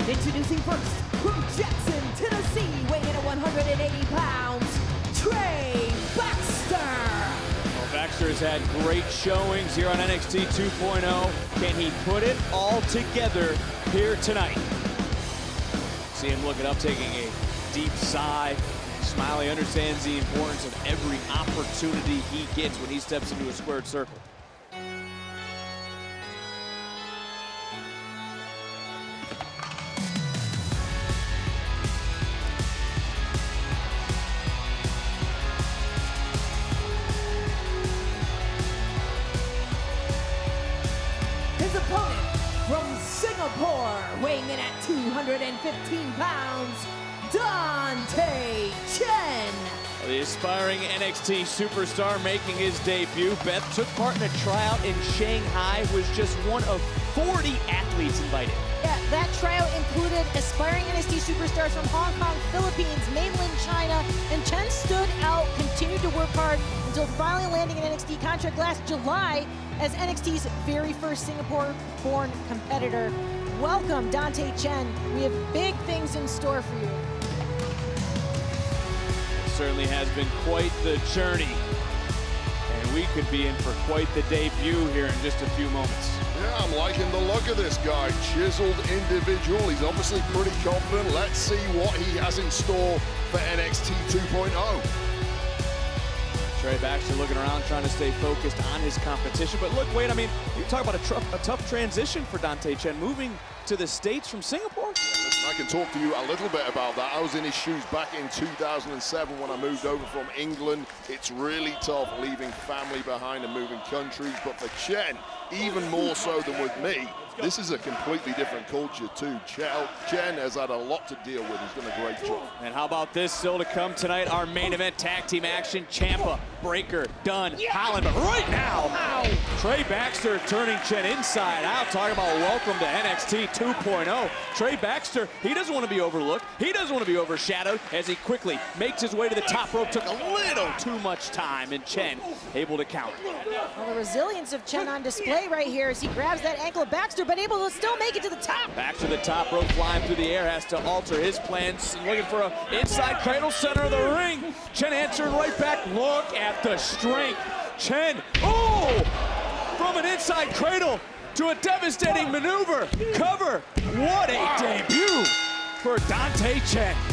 Introducing first, from Jackson, Tennessee, weighing in at 180 pounds, Trey Baxter. Well, Baxter has had great showings here on NXT 2.0. Can he put it all together here tonight? See him looking up, taking a deep sigh. Smiley understands the importance of every opportunity he gets when he steps into a squared circle. His opponent from Singapore, weighing in at 215 pounds, Dante Chen. The aspiring NXT superstar making his debut. Beth took part in a tryout in Shanghai, was just one of 40 athletes invited. Yeah, that tryout included aspiring NXT superstars from Hong Kong, Philippines, mainland China, and Chen stood out, continued to work hard until finally landing an NXT contract last July as NXT's very first Singapore-born competitor. Welcome, Dante Chen. We have big things in store for you. Certainly has been quite the journey, and we could be in for quite the debut here in just a few moments. Yeah, I'm liking the look of this guy. Chiseled individual. He's obviously pretty confident. Let's see what he has in store for NXT 2.0. Trey Baxter looking around, trying to stay focused on his competition. But look, Wade, I mean, you talk about a tough transition for Dante Chen, moving to the States from Singapore. Listen, I can talk to you a little bit about that. I was in his shoes back in 2007 when I moved over from England. It's really tough leaving family behind and moving countries. But for Chen, even more so than with me, this is a completely different culture too. Chen has had a lot to deal with. He's done a great job. And how about this still to come tonight? Our main event tag team action. Ciampa, Breaker, Dunn, Holland. But right now, Trey Baxter turning Chen inside out. Talking about welcome to NXT 2.0. Trey Baxter, he doesn't want to be overlooked. He doesn't want to be overshadowed as he quickly makes his way to the top rope. Took a little too much time, and Chen able to counter. Well, the resilience of Chen on display right here as he grabs that ankle of Baxter, but able to still make it to the top. Back to the top rope, flying through the air, has to alter his plans. Looking for an inside cradle, center of the ring. Chen answering right back. Look at the strength. Chen, from an inside cradle to a devastating maneuver. Cover. What a debut for Dante Chen.